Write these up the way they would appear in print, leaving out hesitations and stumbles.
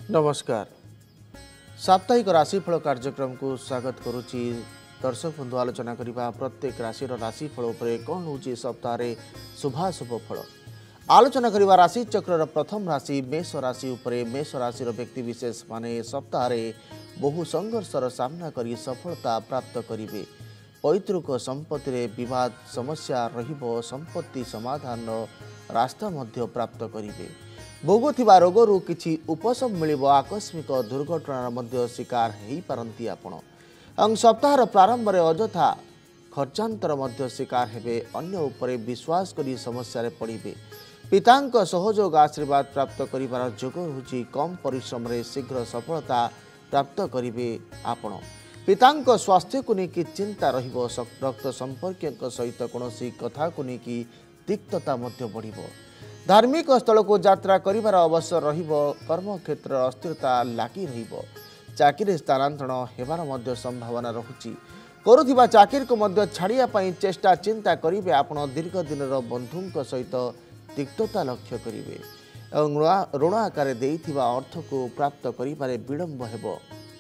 नमस्कार। साप्ताहिक राशिफल कार्यक्रम को स्वागत करुच्ची। दर्शक बंधु आलोचना करने प्रत्येक राशि राशिफल उपरे कौन होची सप्ताह शुभाशुभ फल आलोचना करने राशि चक्र प्रथम राशि मेष राशि उपरे मेष राशि व्यक्ति विशेष माने सप्ताह बहु संघर्षर सामना करी सफलता प्राप्त करेंगे। पैतृक संपत्ति रे विवाद समस्या रहिबो, संपत्ति समाधान रास्ता मध्य प्राप्त करेंगे। भोगुथिबा रोगरू किछि उपशम मिलिबो, आकस्मिक दुर्घटनार मध्य शिकार हेई पारंती आपण। अंग सप्ताहर प्रारंभ में अजथा खर्चांतर मध्य शिकार हेबे, अन्य उपरे विश्वास करी समस्या रे पड़िबे। पितांक सहयोग आशीर्वाद प्राप्त करिबार जोग होछि। कम परिश्रम रे शीघ्र सफलता प्राप्त करिबे आपण। पितांक स्वास्थ्य को लेकिन चिंता रहिबो। रक्त संपर्क सहित कौनसी कथा को लेकिन तिक्तता मध्य बढ़िबो। धार्मिक स्थल को यात्रा करिबार अवसर रहिबो। कर्म क्षेत्र अस्थिरता लागी रहिबो। चाकरी स्थानांतरण हेबार मध्य संभावना रहुछि। करुथिबा चाकरी को मध्य छाड़िया पई चेष्टा चिंता करिवे। आपण दीर्घ दिनर बंधुंक सहित तिक्तता लक्ष्य करिवे एवं ऋण आकार देइथिबा अर्थ को प्राप्त करिबारे विलंब हेबो।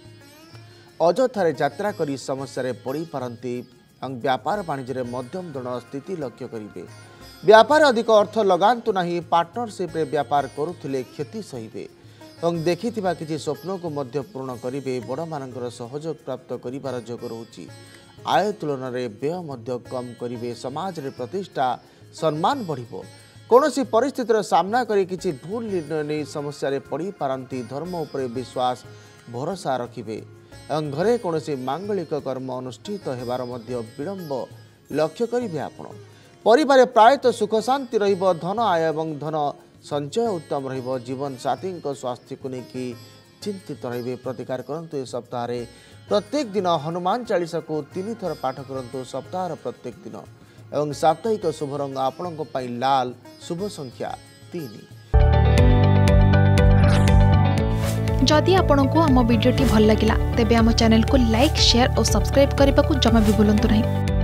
अजथारे यात्रा करी समस्या रे पड़ी पारंती। व्यापार वाणिज्य मध्यम धरण स्थिति लक्ष्य करिवे। व्यापार अधिक अर्थ लगांतु नहीं। पार्टनरशिप रे व्यापार करुथिले क्षति सहिबे और देखिथिबा किछि स्वप्न को मध्य पूर्ण करिवे। बड़ मानकर सहयोग प्राप्त करिबार जोग रहुछि। आय तुलन रे व्यय मध्य कम करिवे। समाज रे प्रतिष्ठा सम्मान बढ़िबो। कौनसी परिस्थितिर सामना करी किछि भूल निर्णय नहीं समस्या रे पड़ी पारंती। धर्म उपरे विश्वास भरोसा रखिबे एवं घरे कौनसी मांगलिक कर्म अनुष्ठित हेबार मध्य विलंब लक्ष्य करिवे आपण। परिवार प्रायतः सुख शांति रहिबो। धन आय एवं धन संचय उत्तम रहिबो। जीवन साथी स्वास्थ्य को लेकिन चिंतित रहिबे। प्रतिकार करंतु। ए सप्ताह प्रत्येक दिन हनुमान चालीसा को 3 थर पाठ करंतु। सप्ताह प्रत्येक दिन एवं साप्ताहिक शुभ रंग आपणक पई लाल, शुभ संख्या 3। जदि आपंक आम भिडी भल लगा तेब आम चैनल को लाइक, शेयर और सब्सक्राइब करने को जमा भी भूलु नहीं।